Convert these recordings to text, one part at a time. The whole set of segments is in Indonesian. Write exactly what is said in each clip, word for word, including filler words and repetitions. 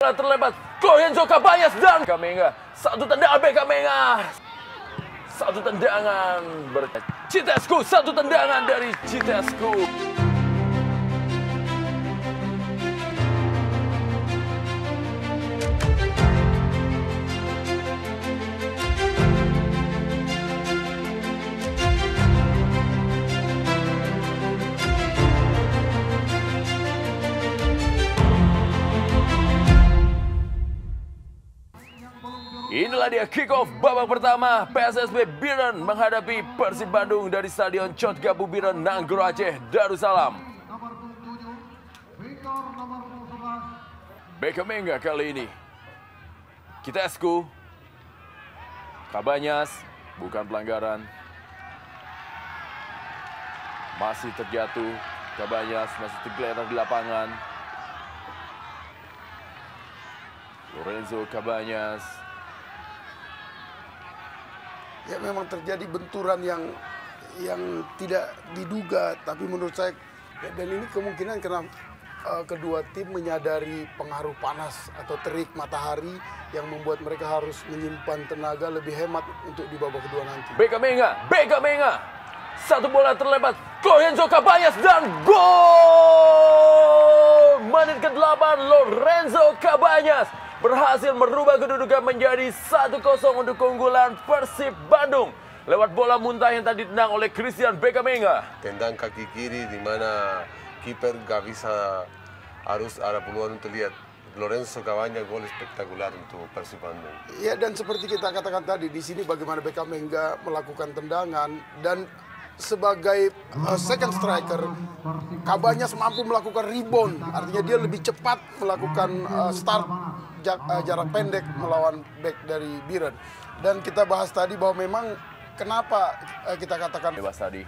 Terlepas Lorenzo Cabañas dan Kamenga. Satu tendangan Becamenga. Satu tendangan ber Citescu, satu tendangan dari Citescu. Inilah dia kick-off babak pertama P S S B Biren menghadapi Persib Bandung dari Stadion Cot Gabu Biren, Nanggro Aceh, Darussalam. Becamenga kali ini. Citescu. Cabañas, bukan pelanggaran. Masih terjatuh. Cabañas masih tergeletak di lapangan. Lorenzo Cabañas. Ya memang terjadi benturan yang yang tidak diduga, tapi menurut saya dan ini kemungkinan karena uh, kedua tim menyadari pengaruh panas atau terik matahari yang membuat mereka harus menyimpan tenaga lebih hemat untuk di babak kedua nanti. Becamenga, Becamenga, satu bola terlepas, Lorenzo Cabañas dan gol! Menit ke delapan, Lorenzo Cabañas berhasil merubah kedudukan menjadi satu kosong untuk keunggulan Persib Bandung lewat bola muntah yang tadi ditendang oleh Christian Becamenga. Tendang kaki kiri di mana kiper gak bisa, harus ada peluang untuk lihat. Lorenzo Cabañas gol spektakuler untuk Persib Bandung. Ya, dan seperti kita katakan tadi di sini bagaimana Becamenga melakukan tendangan dan sebagai uh, second striker, Cabañas mampu melakukan rebound, artinya dia lebih cepat melakukan uh, start jak, uh, jarak pendek melawan back dari Biren. Dan kita bahas tadi bahwa memang kenapa uh, kita katakan bebas tadi.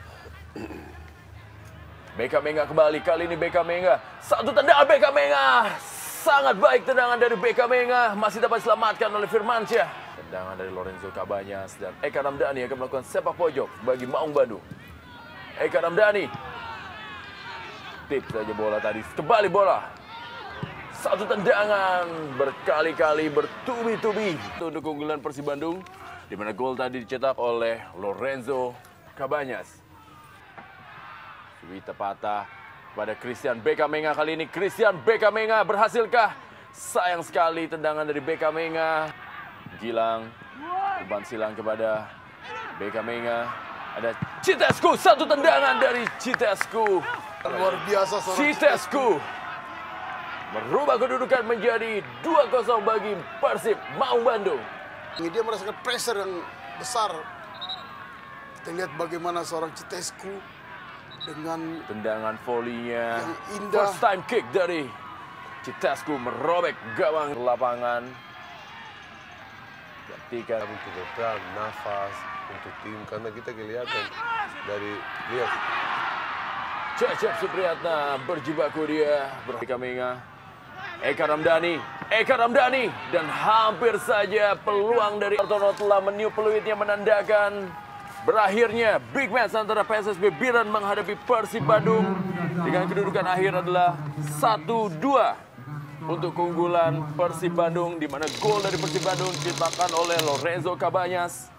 Becamenga kembali, kali ini Becamenga, satu tendangan Becamenga, sangat baik tendangan dari Becamenga, masih dapat diselamatkan oleh Firmansyah. Tendangan dari Lorenzo Cabañas dan Eka Ramdhani akan melakukan sepak pojok bagi Maung Bandung. Eka Ramdhani. Tip saja bola tadi. Kembali bola. Satu tendangan berkali-kali bertubi-tubi untuk keunggulan Persib Bandung. Di mana gol tadi dicetak oleh Lorenzo Cabañas. Suwita patah pada Christian Becamenga kali ini. Christian Becamenga berhasilkah? Sayang sekali tendangan dari Becamenga. Gilang, umpan silang kepada Becamenga. Ada Citescu, satu tendangan dari Citescu. luar biasa seorang Citescu merubah kedudukan menjadi dua kosong bagi Persib Maung Bandung. Dia merasakan pressure yang besar. Kita lihat bagaimana seorang Citescu dengan tendangan volinya. yang indah. First time kick dari Citescu merobek gawang lapangan. Ketika untuk berperan, nafas untuk tim, karena kita kelihatan dari lihat. Cecep Supriyatna berjibaku dia. Becamenga. Eka Ramdhani. Eka Ramdhani. Dan hampir saja peluang dari Ortono telah meniup peluitnya menandakan berakhirnya big match antara P S S B Biren menghadapi Persib Bandung. Dengan kedudukan akhir adalah satu dua. Untuk keunggulan Persib Bandung, di mana gol dari Persib Bandung diciptakan oleh Lorenzo Cabañas.